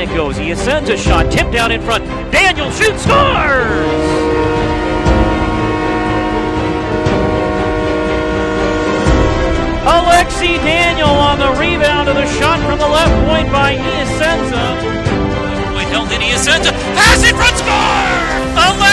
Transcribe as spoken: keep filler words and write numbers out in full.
it goes. He sends a shot, tipped out in front. Daniel shoots, scores! Alexis Daniel on the rebound of the shot from the left point by Iasenza. Left point held in Iasenza. Pass in front, score! Alexis